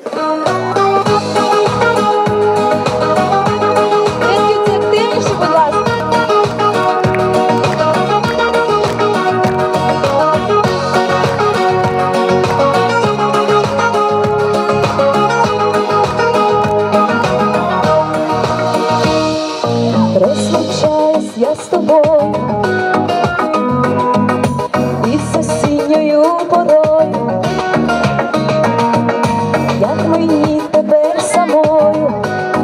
Розлучаюсь я з тобою із осінньою порою, як мені тепер самою,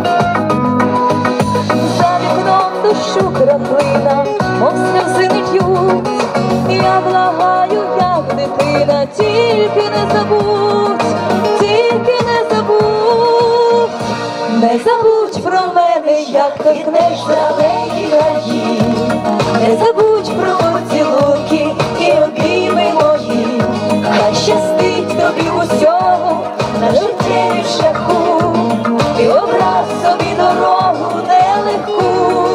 за вікном дощу краплина, мов сльози не льють. Я благаю, як дитина, тільки не забудь, тільки не забудь, не забудь про мене, як торкнешся алеї гаї, не забудь про поцілунки і обійми мої. Хай щастить тобі усього на життєві шляху, ти обрав собі дорогу нелегку.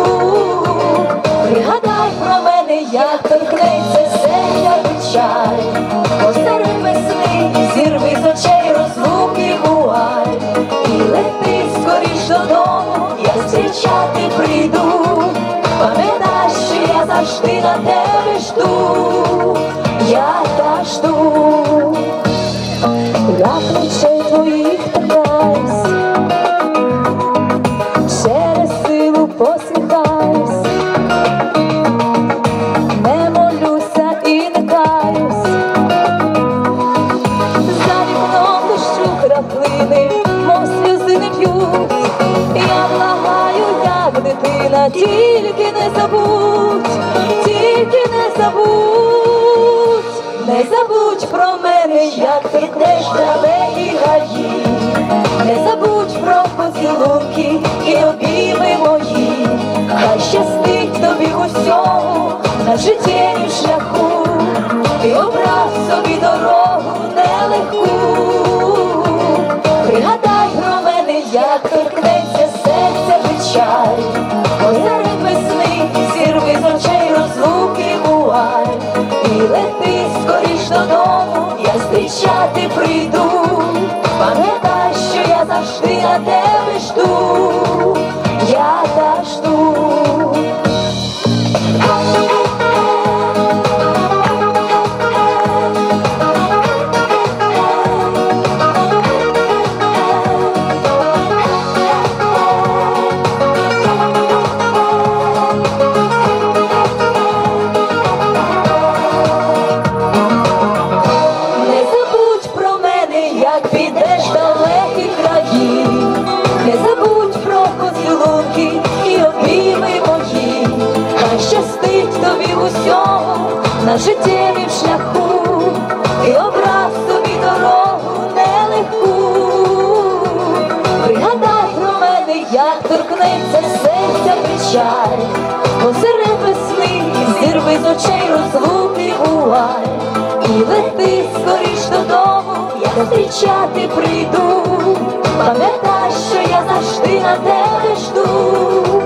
Пригадай про мене, як торкнеться серця печаль, посеред весни зірви з очей розлуки вуаль, і лети скоріш додому, я зустрічати прийду. Пам'ятай, що я завжди на тебе жду, я так жду. Я плечей твоїх торкаюсь, через силу посміхаюсь, не молюся і не каюсь. За вікном дощу краплини, мов сльози не п'ють. Я благаю, як дитина, тільки не забудь, тільки не забудь, не забудь про мене, як торкнешся алеї гаї, не забудь про поцілунки і обійми мої. Хай щастить тобі усього на життєві шляху, ти обрав собі дорогу нелегку. Пригадай про мене, як торкнеться серця печаль, посеред весни зірви з очей розлуки вуаль, і лети скоріш додому, я зустрічати прийду. Пам'ятай, що я завжди на тебе жду, я так жду. Як підеш в далекі краї, не забудь про поцілунки і обійми мої. Хай щастить тобі усього на життєвім шляху, і обрав собі дорогу нелегку. Пригадай про мене, як торкнеться серця печаль, посеред весни зірви з очей розлуки вуаль, і лети скоріш додому, я зустрічати прийду. Пам'ятай, що я завжди на тебе жду.